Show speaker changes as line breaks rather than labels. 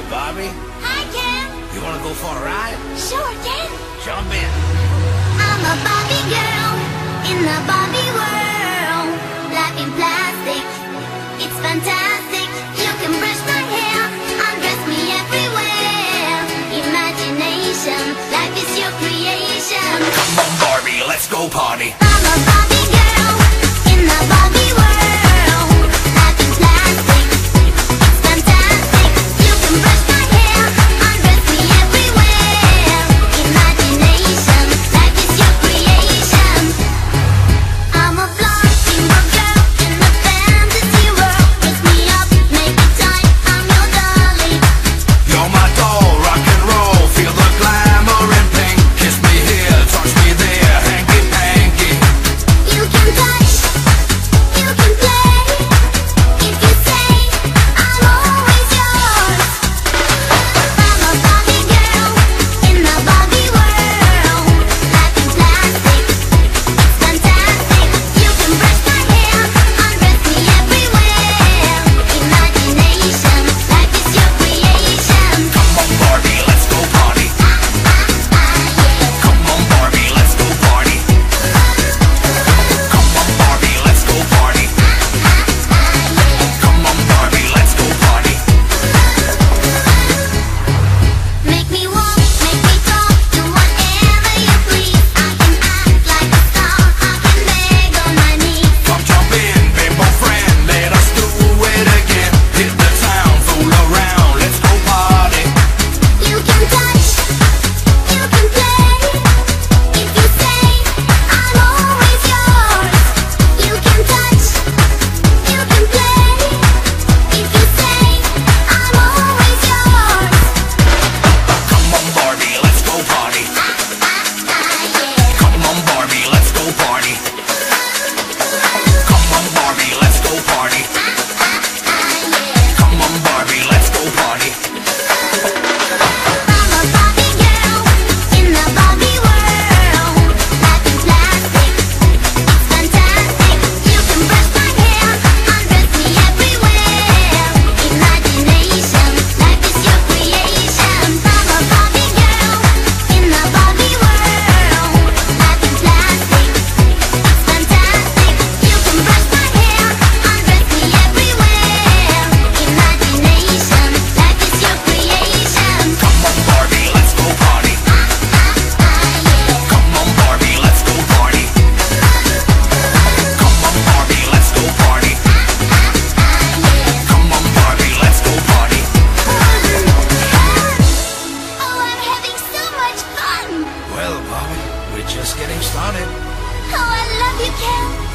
Barbie.
Hi, Ken.
You wanna go for a ride?
Sure, Ken.
Jump in.
I'm a Barbie girl in the Barbie world. Life in plastic, it's fantastic. You can brush my hair, undress me everywhere. Imagination, life is your creation.
Come on, Barbie, let's go party.
I'm a Barbie girl in the Barbie world. Life in plastic, it's fantastic. You can brush my hair, undress me everywhere. Imagination, life is your creation. I'm a blonde single girl in the fantasy world. Dress me up, make it tight, I'm your dolly.
You're my doll, rock and roll. Feel the glamour and pink. Kiss me here, touch me there, hanky panky.
You can touch, you can play. If you say I'm always yours. I'm a Barbie girl in the Barbie world. Life in plastic, it's fantastic. You can brush my hair, undress me everywhere. Imagination, life is your creation.
Come on, Barbie, let's go party. Come on, Barbie, let's go party. Come on, Barbie, let's go party. Come on, Barbie, let's go party.
Make me walk, make me talk, do whatever you please. I can act like a star, I can beg on my knees.
Come jump in, bimbo friend, let us do it again. Hit the town, fool around, let's go party.
You can touch, you can play. If you say I'm always yours. You can touch, you can play. If you say I'm always yours.
Come on, Barbie, let's go party.
Yeah.
Come on, Barbie, let's go party. Come on, Barbie, let's go party. Come on, Barbie, let's go party.
I'm a Barbie girl in the Barbie world. Life in plastic, it's fantastic. You can brush my hair, undress me everywhere. Imagination, life is your creation. I'm a Barbie girl in the Barbie world. Life in plastic, it's fantastic. You can brush my hair, undress me everywhere. Imagination, life is your creation.
Come on, Barbie, let's go party. Come on, Barbie, let's go party. Come on, Barbie, let's go party. Come on, Barbie, let's go party.
Oh, I'm having so much fun!
Well, Barbie, we're just getting started.
Oh, I love you, Ken!